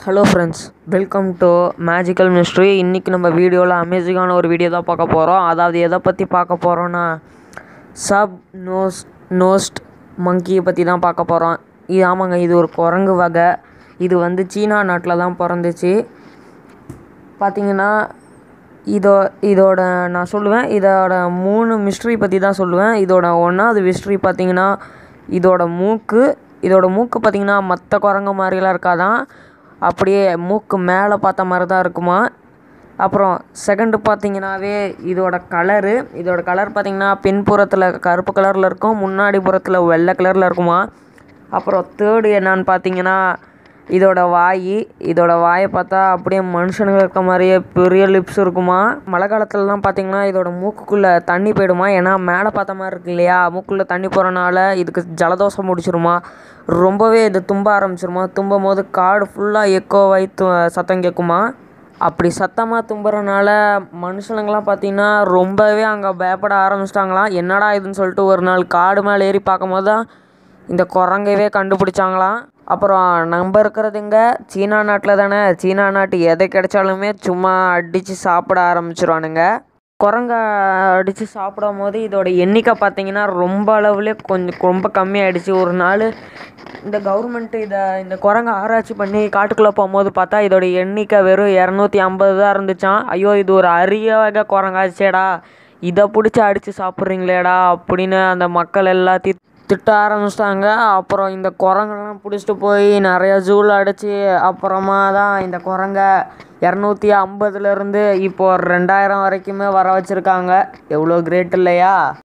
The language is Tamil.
Hello friends, welcome to magical mystery. இன்றைக்கி நம்ம வீடியோவில் அமேசிங்கான ஒரு வீடியோ தான் பார்க்க போகிறோம். அதாவது எதை பற்றி பார்க்க போகிறோன்னா சப் நோஸ்ட் மங்கியை பற்றி தான் பார்க்க போகிறோம். ஆமாங்க, இது ஒரு குரங்கு வகை. இது சீனா நாட்டில் தான் பிறந்துச்சு. பார்த்திங்கன்னா இதோட நான் சொல்லுவேன், இதோட 3 மிஸ்ட்ரி பற்றி தான் சொல்லுவேன். இதோட 1வது மிஸ்ட்ரி பார்த்திங்கன்னா இதோட மூக்கு பார்த்திங்கன்னா மற்ற குரங்கு மாதிரிலாம் இருக்காதான், அப்படியே மூக்கு மேலே பார்த்த மாதிரி தான் இருக்குமா. அப்புறம் செகண்டு பார்த்திங்கனாவே இதோட கலர் பார்த்திங்கன்னா பின்புறத்தில் கருப்பு கலரில் இருக்கும், முன்னாடி புறத்தில் வெள்ளை கலரில் இருக்குமா. அப்புறம் தேர்டு என்னான்னு பார்த்திங்கன்னா இதோட வாயை பார்த்தா அப்படியே மனுஷனுங்க இருக்க மாதிரியே பெரிய லிப்ஸ் இருக்குமா. மழை காலத்துலலாம் பார்த்திங்கன்னா இதோட மூக்குக்குள்ளே தண்ணி போயிடுமா. ஏன்னா மேலே பார்த்த மாதிரி இருக்கு இல்லையா, மூக்குள்ளே தண்ணி போகிறனால இதுக்கு ஜலதோஷம் முடிச்சிருமா. ரொம்பவே இது தும்ப ஆரம்பிச்சிருமா. தும்பும் போது காடு ஃபுல்லாக எக்கோவாகி சத்தம் கேட்குமா. அப்படி சத்தமாக தும்புறனால மனுஷனுங்களாம் பார்த்திங்கன்னா ரொம்பவே அங்கே பயப்பட ஆரம்பிச்சிட்டாங்களாம். என்னடா இதுன்னு சொல்லிட்டு ஒரு நாள் காடு மேலே ஏறி பார்க்கும்போது தான் இந்த குரங்கவே கண்டுபிடிச்சாங்களாம். அப்புறம் நம்ம இருக்கிறது இங்கே சீனா நாட்டில் தானே. சீனா நாட்டு எதை கிடைச்சாலுமே சும்மா அடித்து சாப்பிட ஆரம்பிச்சிருவானுங்க. குரங்க அடித்து சாப்பிடும் போது இதோட எண்ணிக்கை பார்த்திங்கன்னா ரொம்ப அளவுலேயே ரொம்ப கம்மியாகிடுச்சு. ஒரு நாள் இந்த கவர்மெண்ட்டு இந்த குரங்கை ஆராய்ச்சி பண்ணி காட்டுக்குள்ளே போகும்போது பார்த்தா இதோட எண்ணிக்கை வெறும் 250 தான் இருந்துச்சான். ஐயோ, இது ஒரு அரிய வகை குரங்காச்சேடா, இதை பிடிச்சி அடித்து சாப்பிட்றீங்களேடா அப்படின்னு அந்த மக்கள் எல்லாத்தையும் திட்ட ஆரம்பிச்சிட்டாங்க. அப்புறம் இந்த குரங்கெல்லாம் பிடிச்சிட்டு போய் நிறையா ஜூவில் அடித்து அப்புறமா தான் இந்த குரங்கை 250லேருந்து இப்போது 2000 வரைக்குமே வர வச்சுருக்காங்க. எவ்வளோ கிரேட் இல்லையா.